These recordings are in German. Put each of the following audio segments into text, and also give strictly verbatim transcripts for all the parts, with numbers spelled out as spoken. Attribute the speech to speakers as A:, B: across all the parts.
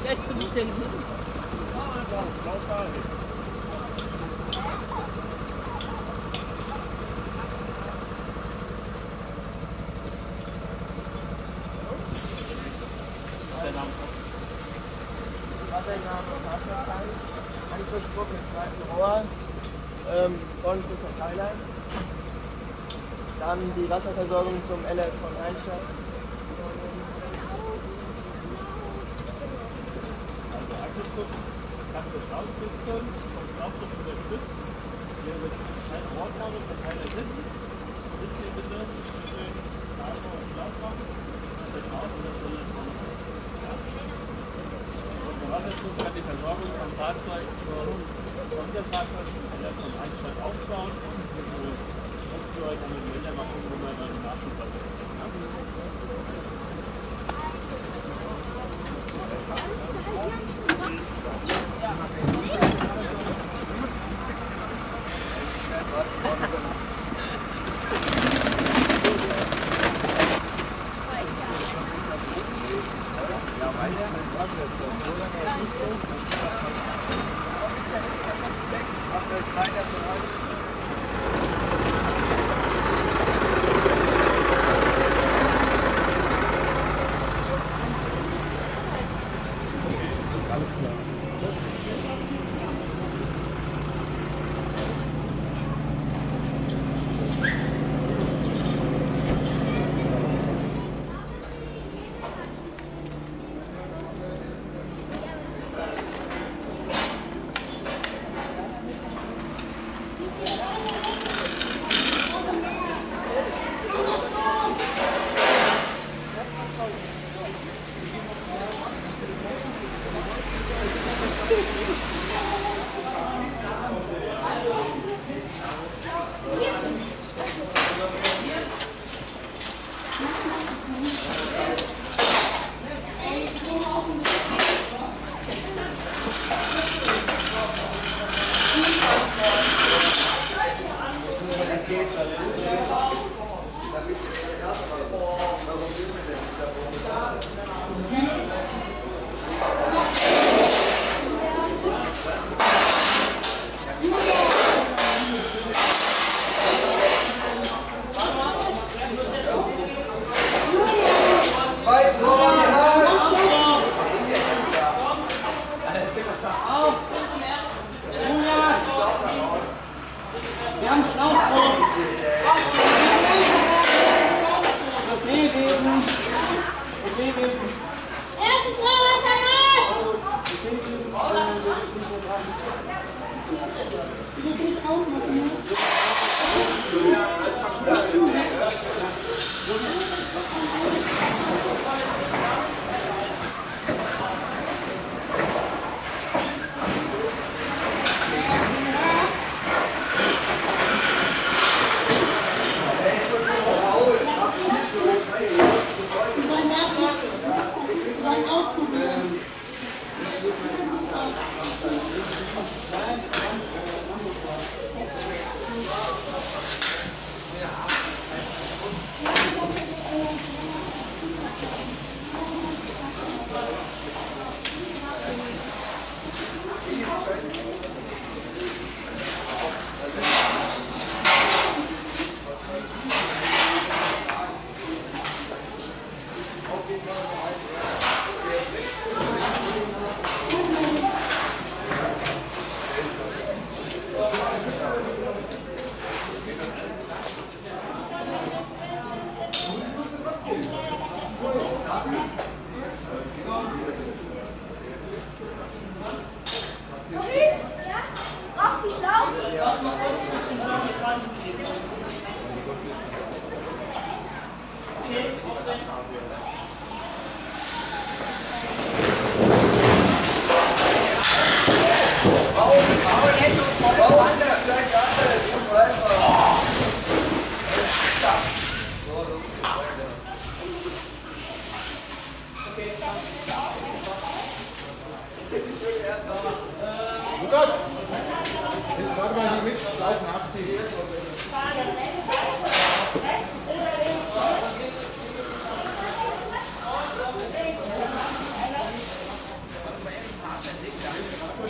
A: Setzt du dich denn hin? Wassername, Wassertank, Anschlussdruck mit zweiten Rohr, ähm, vorne zum Verteiler. Dann die Wasserversorgung zum L F von Rheinstadt.
B: Also Anschlussdruck kann das Raussystem vom Schlauchdruck unterstützt. Hier wird ein Rohr vorne, Verteiler sitzt. Das hier bitte zwischen Schlauchdruck und Schlauchdruck. Das ist raus und das soll dann vorne raus. Der Wasserzug kann die Versorgung vom Fahrzeug zum Unterfahrzeug von Rheinstadt aufbauen und für euch eine Meldung machen, wo man dann Nachschubwasser
A: Wir haben Schlauchdruck. Okay, geben. Okay, geben.
C: Erstes Rohrwasser nach!
A: Okay, geben. Ich will nicht aufmachen.
D: Ja, das ist schon klar.
E: Lukas! Jetzt warte mal die mit, Schlaufen abziehen.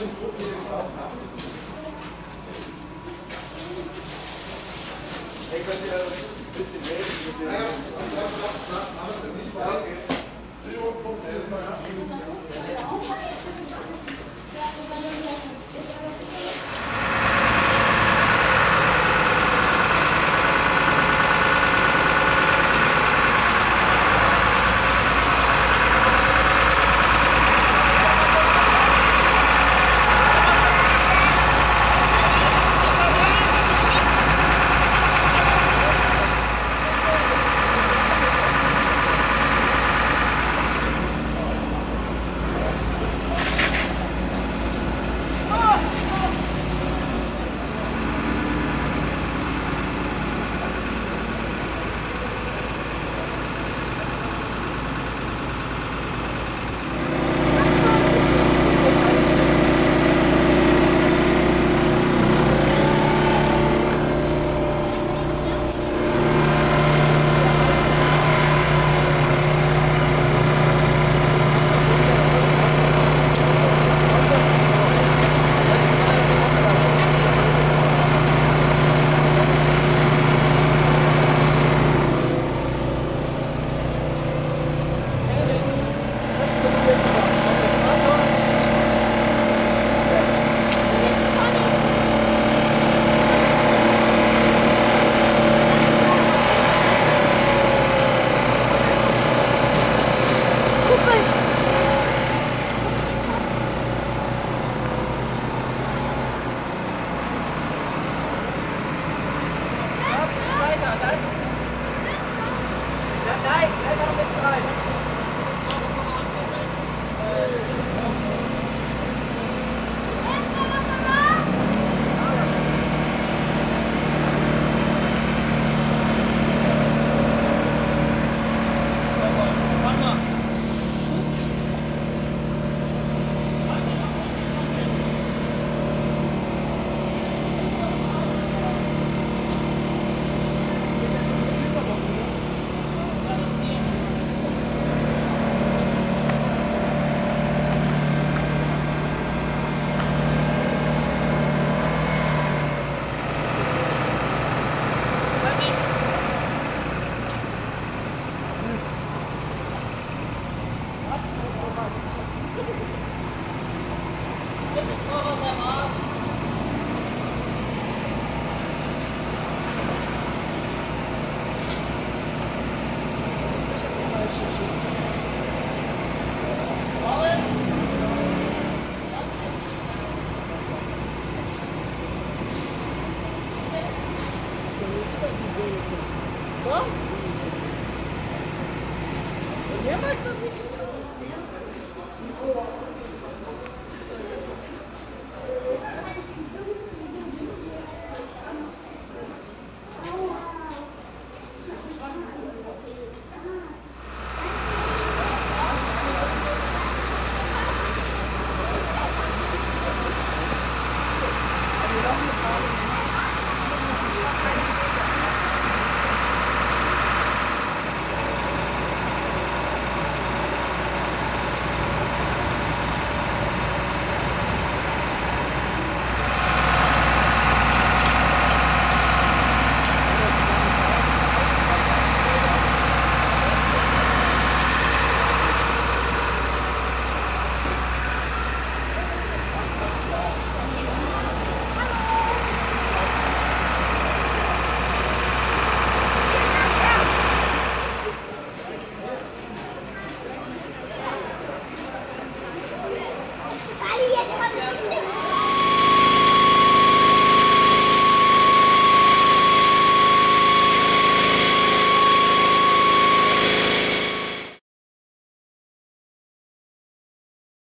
D: Hey, könnt ihr ein bisschen helfen mit dem...
C: Drittes Mal was am Arsch.